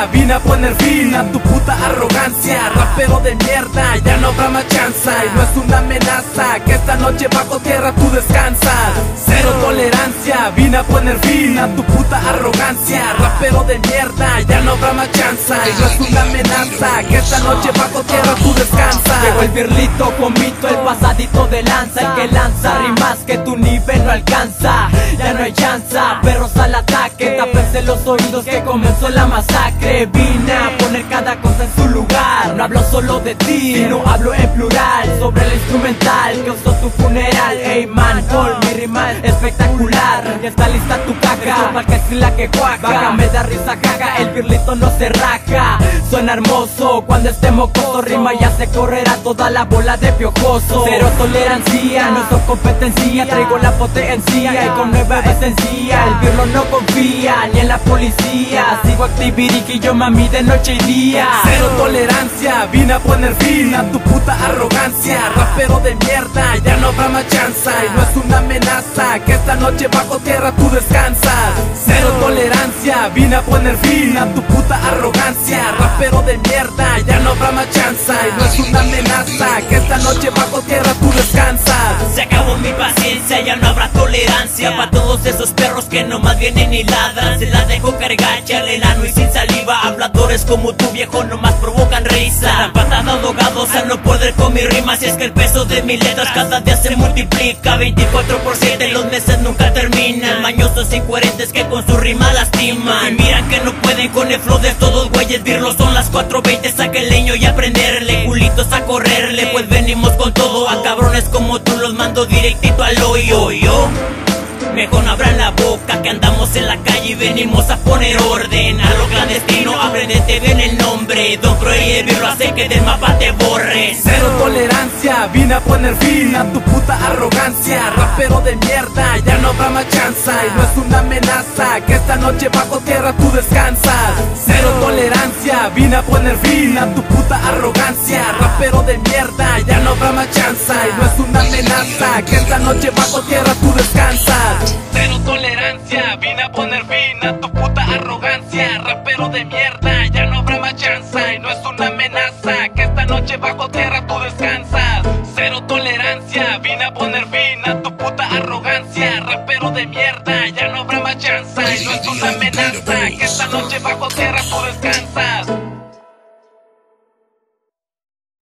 vine a poner fin a tu puta arrogancia. Rapero de mierda, ya no habrá más chance. Y no es una amenaza que esta noche bajo tierra tú descansas. Cero tolerancia, vine a poner fin a tu puta arrogancia. Rapero de mierda, ya no habrá más chance. Y no es una amenaza que esta noche bajo tierra tú descansas. Llegó el birlito con mito, el pasadito de lanza, el que lanza rimas que tu nivel no alcanza. Ya no hay chance, perros al ataque, tápense los oídos que comenzó la masacre. Vine a poner cada cosa en su lugar. No hablo solo de ti, sino hablo en plural sobre el instrumental que usó tu funeral. Ey man, por mi rima espectacular. Ya está lista tu caca, para que es la que cuaca. Vaga, me da risa, caga, el birlito no se raja. Suena hermoso cuando esté mocoso, rima ya se correrá toda la bola de piojoso. Cero tolerancia, no soy competencia, traigo la potencia y con nueva esencia. El birlo no confía ni en la policía, sigo activiriqui yo mami de noche y día. Cero tolerancia, vine a poner fin a tu puta arrogancia. Rapero de mierda, ya no habrá más chance. Y no es una amenaza que esta noche bajo tierra tú descansas. Cero tolerancia, vine a poner fin a tu puta arrogancia. Rapero de mierda, ya no habrá más chance. Y no es una amenaza que esta noche bajo tierra tú descansas. Se acabó mi paciencia, ya no habrá tolerancia para todos esos perros que nomás vienen y ladran. Se la dejo cargar, al enano y sin saliva. Habladores como tu viejo nomás provocan risa. La patada ahogados al no poder con mi rima. Si es que el peso de mis letras cada día se multiplica 24/7, los meses nunca terminan. Mañosos incoherentes que con su rima lastiman. Y miran que no pueden con el flow de todos güeyes. Birlos son las 4:20, saca el leño y aprenderle. Culitos a correrle, pues venimos con todo. A cabrones como tú los mando directito al hoyo. Yo mejor no abran la boca, que andamos en la calle y venimos a poner orden. A lo clandestino, aprendete bien el nombre. Don prohibirlo hace que del mapa te borres. Cero tolerancia, vine a poner fin a tu puta arrogancia. Rapero de mierda, ya no habrá más chance. Y no es una amenaza que esta noche bajo tierra tú descansas. Cero tolerancia, vine a poner fin a tu puta arrogancia. Rapero de mierda, ya no habrá más chance. Y no es una amenaza que esta noche bajo tierra tú descansas. Cero tolerancia, vine a poner fin a tu puta arrogancia. Rapero de mierda, ya no habrá más chance. Y no es una amenaza que esta noche bajo tierra tú descansas.